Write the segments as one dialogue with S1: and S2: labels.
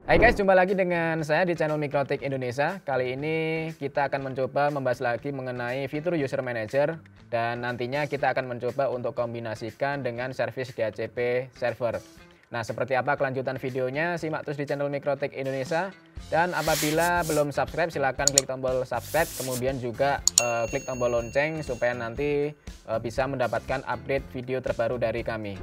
S1: Hai guys, jumpa lagi dengan saya di channel Mikrotik Indonesia. Kali ini kita akan mencoba membahas lagi mengenai fitur User Manager dan nantinya kita akan mencoba untuk kombinasikan dengan service DHCP server. Nah, seperti apa kelanjutan videonya? Simak terus di channel Mikrotik Indonesia. Dan apabila belum subscribe, silahkan klik tombol subscribe, kemudian juga klik tombol lonceng supaya nanti bisa mendapatkan update video terbaru dari kami.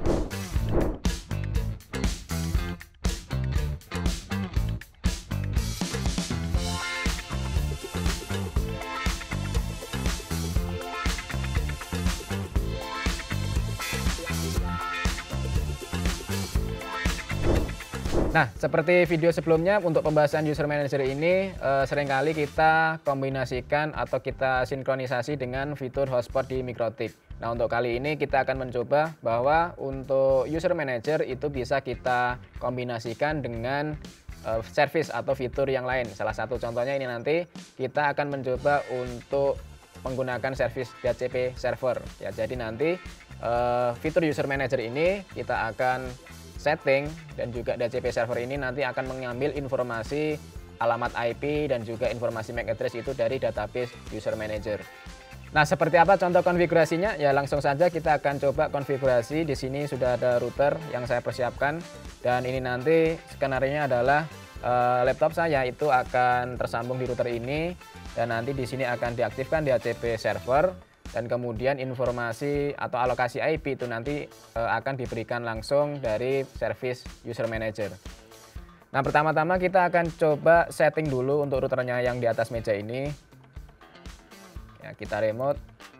S1: Nah, seperti video sebelumnya untuk pembahasan User Manager ini seringkali kita kombinasikan atau kita sinkronisasi dengan fitur hotspot di Mikrotik. Nah, untuk kali ini kita akan mencoba bahwa untuk User Manager itu bisa kita kombinasikan dengan service atau fitur yang lain. Salah satu contohnya ini nanti kita akan mencoba untuk menggunakan service DHCP server. Ya, jadi nanti fitur User Manager ini kita akan setting dan juga DHCP server ini nanti akan mengambil informasi alamat IP dan juga informasi MAC address itu dari database User Manager. Nah, seperti apa contoh konfigurasinya? Ya, langsung saja kita akan coba konfigurasi. Di sini sudah ada router yang saya persiapkan dan ini nanti skenario-nya adalah laptop saya itu akan tersambung di router ini dan nanti di sini akan diaktifkan DHCP server. Dan kemudian informasi atau alokasi IP itu nanti akan diberikan langsung dari service User Manager. Nah, pertama-tama kita akan coba setting dulu untuk routernya yang di atas meja ini. Ya, kita remote.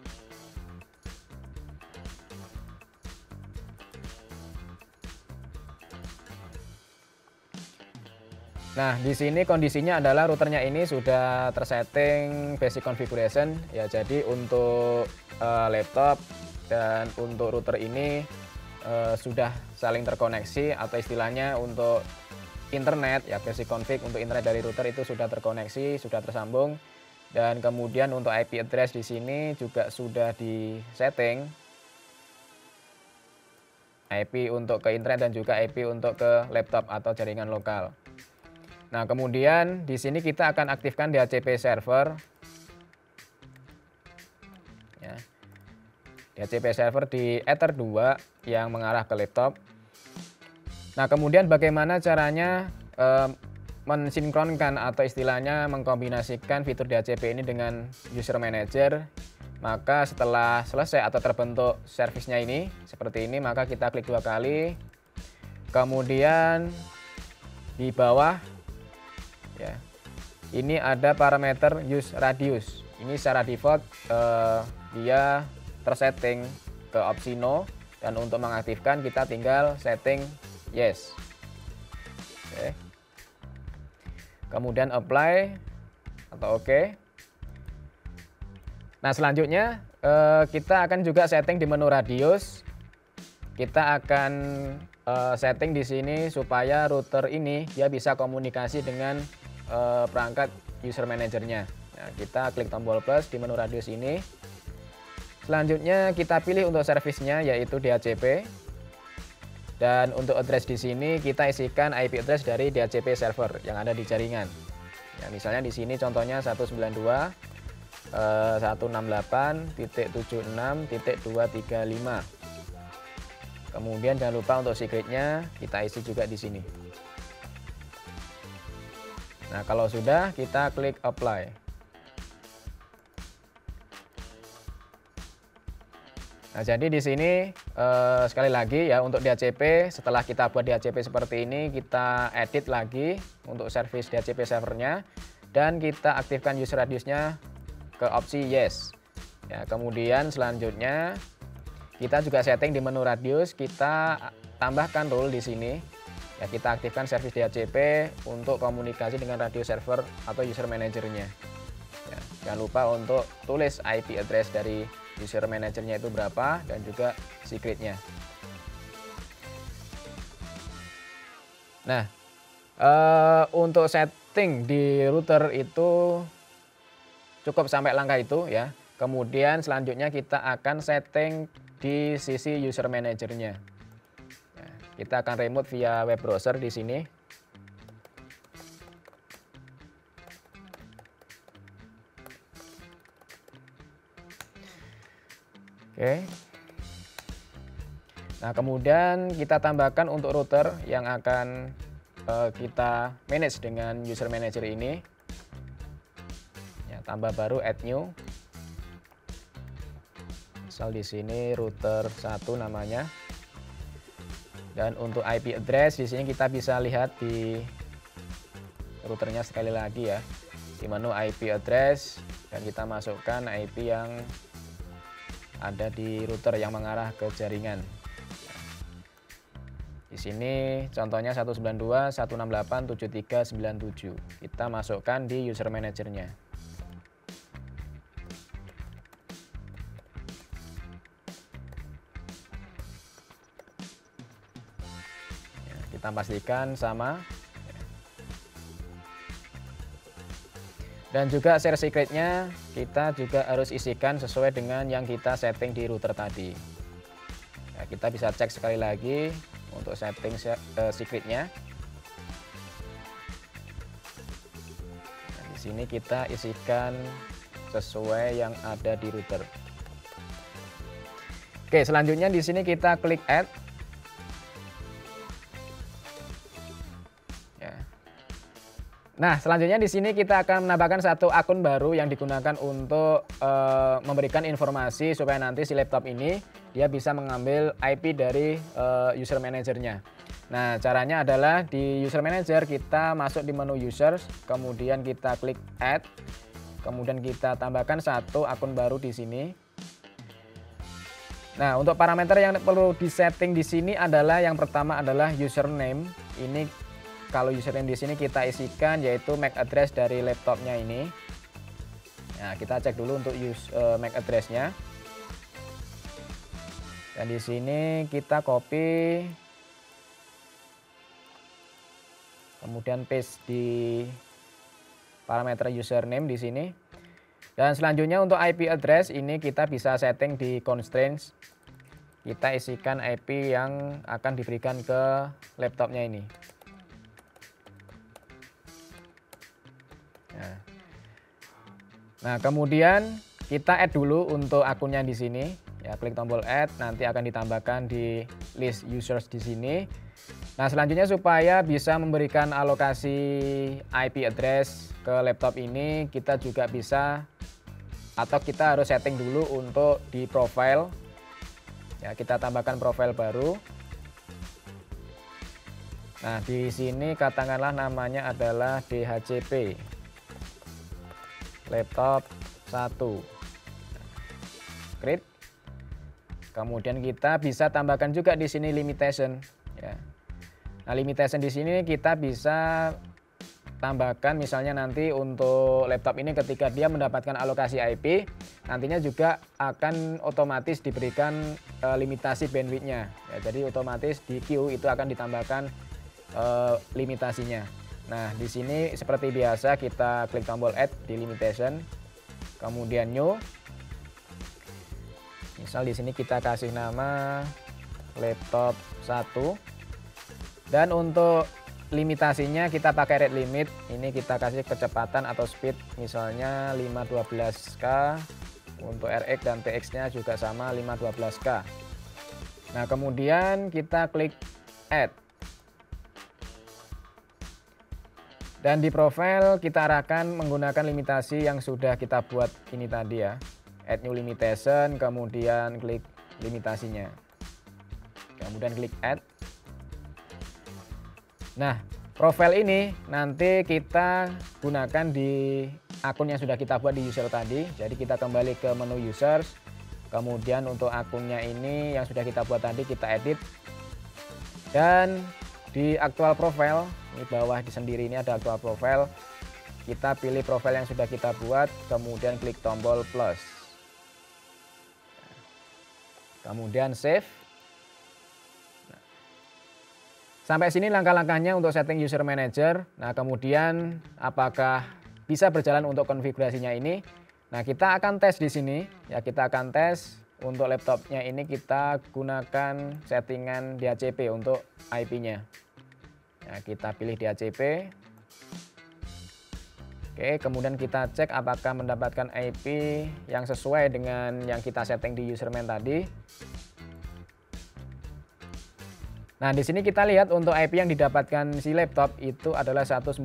S1: Nah, di sini kondisinya adalah routernya ini sudah tersetting basic configuration ya. Jadi untuk laptop dan untuk router ini sudah saling terkoneksi atau istilahnya untuk internet ya, basic config untuk internet dari router itu sudah terkoneksi, sudah tersambung. Dan kemudian untuk IP address di sini juga sudah disetting. IP untuk ke internet dan juga IP untuk ke laptop atau jaringan lokal. Nah, kemudian di sini kita akan aktifkan DHCP server. Ya. DHCP server di Ether 2 yang mengarah ke laptop. Nah, kemudian bagaimana caranya mensinkronkan atau istilahnya mengkombinasikan fitur DHCP ini dengan User Manager. Maka setelah selesai atau terbentuk servisnya ini seperti ini, maka kita klik 2 kali. Kemudian di bawah ya, ini ada parameter use radius. Ini secara default dia tersetting ke opsi no, dan untuk mengaktifkan kita tinggal setting yes. Oke. Kemudian apply atau oke. Nah, selanjutnya kita akan juga setting di menu radius. Kita akan setting di sini supaya router ini dia bisa komunikasi dengan perangkat User Manager-nya. Nah, kita klik tombol plus di menu radius ini. Selanjutnya kita pilih untuk servisnya yaitu DHCP. Dan untuk address di sini kita isikan IP address dari DHCP server yang ada di jaringan. Ya, misalnya di sini contohnya 192.168.76.235. Kemudian jangan lupa untuk secretnya kita isi juga di sini. Nah, kalau sudah kita klik apply. Nah, jadi di sini sekali lagi ya untuk DHCP, setelah kita buat DHCP seperti ini, kita edit lagi untuk service DHCP servernya dan kita aktifkan user radiusnya ke opsi yes. Ya, kemudian selanjutnya kita juga setting di menu radius, kita tambahkan rule di sini. Ya, kita aktifkan service DHCP untuk komunikasi dengan radius server atau User Manager-nya. Ya, jangan lupa untuk tulis IP address dari User Manager-nya itu berapa dan juga secret-nya. Nah, untuk setting di router itu cukup sampai langkah itu ya. Kemudian selanjutnya kita akan setting di sisi User Manager-nya. Kita akan remote via web browser di sini. Oke. Nah, kemudian kita tambahkan untuk router yang akan kita manage dengan user manager ini. Ya, tambah baru add new. Misal di sini router 1 namanya. Dan untuk IP address di sini kita bisa lihat di routernya sekali lagi ya. Di menu IP address dan kita masukkan IP yang ada di router yang mengarah ke jaringan. Di sini contohnya 192.168.7397. Kita masukkan di user manajernya. Ya, kita pastikan sama. Dan juga share secret-nya kita juga harus isikan sesuai dengan yang kita setting di router tadi. Ya, kita bisa cek sekali lagi untuk setting secret-nya. Nah, di sini kita isikan sesuai yang ada di router. Oke, selanjutnya di sini kita klik add. Nah, selanjutnya di sini kita akan menambahkan satu akun baru yang digunakan untuk memberikan informasi supaya nanti si laptop ini dia bisa mengambil IP dari user manajernya. Nah, caranya adalah di user manager kita masuk di menu users, kemudian kita klik add, kemudian kita tambahkan satu akun baru di sini. Nah, untuk parameter yang perlu disetting di sini adalah yang pertama adalah username. Ini kalau username di sini kita isikan yaitu MAC address dari laptopnya ini. Nah, kita cek dulu untuk MAC address-nya. Dan di sini kita copy, kemudian paste di parameter username di sini. Dan selanjutnya untuk IP address ini kita bisa setting di constraints. Kita isikan IP yang akan diberikan ke laptopnya ini. Nah, kemudian kita add dulu untuk akunnya di sini. Ya, klik tombol add, nanti akan ditambahkan di list users di sini. Nah, selanjutnya supaya bisa memberikan alokasi IP address ke laptop ini, kita juga bisa atau kita harus setting dulu untuk di profile. Ya, kita tambahkan profile baru. Nah, di sini katakanlah namanya adalah DHCP. Laptop 1. Create. Kemudian kita bisa tambahkan juga di sini limitation ya. Nah, limitation di sini kita bisa tambahkan misalnya nanti untuk laptop ini ketika dia mendapatkan alokasi IP, nantinya juga akan otomatis diberikan limitasi bandwidth-nya. Ya, jadi otomatis di queue itu akan ditambahkan limitasinya. Nah, di sini seperti biasa kita klik tombol add di limitation, kemudian new. Misal di sini kita kasih nama laptop 1. Dan untuk limitasinya kita pakai rate limit. Ini kita kasih kecepatan atau speed misalnya 512K. Untuk RX dan TX-nya juga sama 512K. Nah, kemudian kita klik add. Dan di profile kita arahkan menggunakan limitasi yang sudah kita buat ini tadi ya. Add new limitation, kemudian klik limitasinya. Kemudian klik add. Nah, profile ini nanti kita gunakan di akun yang sudah kita buat di user tadi. Jadi kita kembali ke menu users. Kemudian untuk akunnya ini yang sudah kita buat tadi kita edit. Dan di actual profile, ini bawah di sendiri ini ada actual profile. Kita pilih profile yang sudah kita buat, kemudian klik tombol plus. Kemudian save. Sampai sini langkah-langkahnya untuk setting user manager. Nah, kemudian apakah bisa berjalan untuk konfigurasinya ini? Nah, kita akan tes di sini. Ya, kita akan tes untuk laptopnya ini kita gunakan settingan DHCP untuk IP-nya. Ya, kita pilih DHCP. Oke, kemudian kita cek apakah mendapatkan IP yang sesuai dengan yang kita setting di username tadi. Nah, di sini kita lihat untuk IP yang didapatkan si laptop itu adalah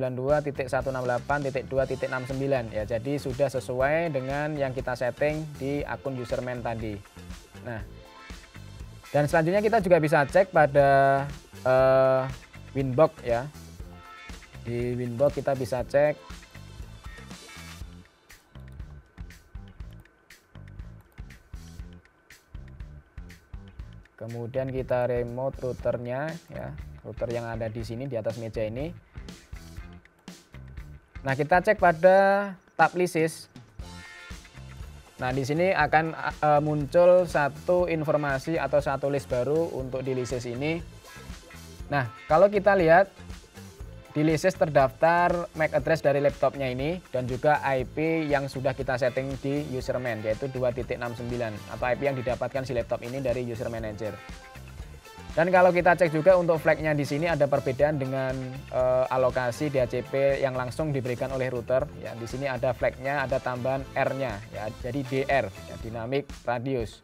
S1: 192.168.2.69 ya. Jadi sudah sesuai dengan yang kita setting di akun username tadi. Nah, dan selanjutnya kita juga bisa cek pada Winbox ya. Di Winbox kita bisa cek kemudian kita remote routernya ya, router yang ada di sini di atas meja ini. Nah, kita cek pada tab lisis. Nah, di sini akan muncul satu informasi atau satu list baru untuk di lisis ini. Nah, kalau kita lihat di lisis terdaftar MAC address dari laptopnya ini dan juga IP yang sudah kita setting di username yaitu 2.69 atau IP yang didapatkan si laptop ini dari user manager. Dan kalau kita cek juga untuk flagnya di sini ada perbedaan dengan alokasi DHCP yang langsung diberikan oleh router. Ya, di sini ada flagnya, ada tambahan R-nya ya, jadi DR ya, dynamic radius.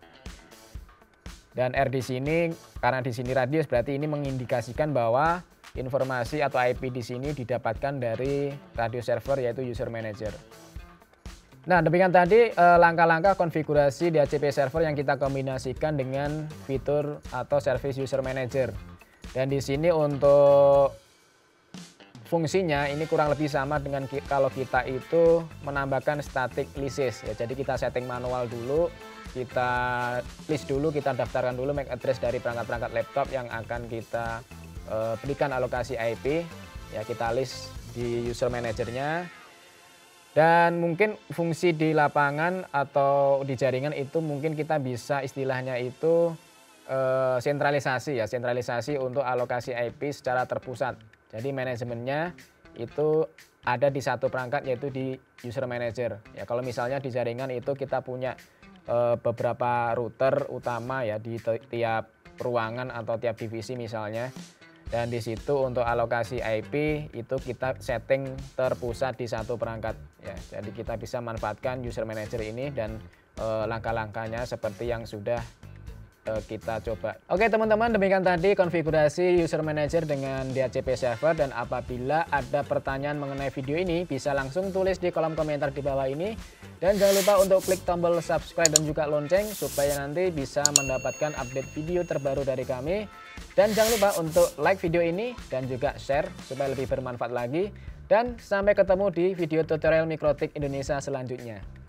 S1: Dan R di sini karena di sini radius berarti ini mengindikasikan bahwa informasi atau IP di sini didapatkan dari radio server yaitu user manager. Nah, demikian tadi langkah-langkah konfigurasi DHCP server yang kita kombinasikan dengan fitur atau service user manager. Dan di sini untuk fungsinya ini kurang lebih sama dengan kalau kita itu menambahkan static lisis ya. Jadi kita setting manual dulu, kita list dulu, kita daftarkan dulu MAC address dari perangkat-perangkat laptop yang akan kita berikan alokasi IP ya, kita list di user manajernya. Dan mungkin fungsi di lapangan atau di jaringan itu mungkin kita bisa istilahnya itu sentralisasi ya, sentralisasi untuk alokasi IP secara terpusat. Jadi manajemennya itu ada di satu perangkat yaitu di user manager ya. Kalau misalnya di jaringan itu kita punya beberapa router utama ya di tiap ruangan atau tiap divisi misalnya. Dan di situ untuk alokasi IP itu kita setting terpusat di satu perangkat ya. Jadi kita bisa manfaatkan user manager ini dan langkah-langkahnya seperti yang sudah kita coba. Oke teman-teman, demikian tadi konfigurasi user manager dengan DHCP server. Dan apabila ada pertanyaan mengenai video ini bisa langsung tulis di kolom komentar di bawah ini. Dan jangan lupa untuk klik tombol subscribe dan juga lonceng supaya nanti bisa mendapatkan update video terbaru dari kami. Dan jangan lupa untuk like video ini dan juga share supaya lebih bermanfaat lagi. Dan sampai ketemu di video tutorial Mikrotik Indonesia selanjutnya.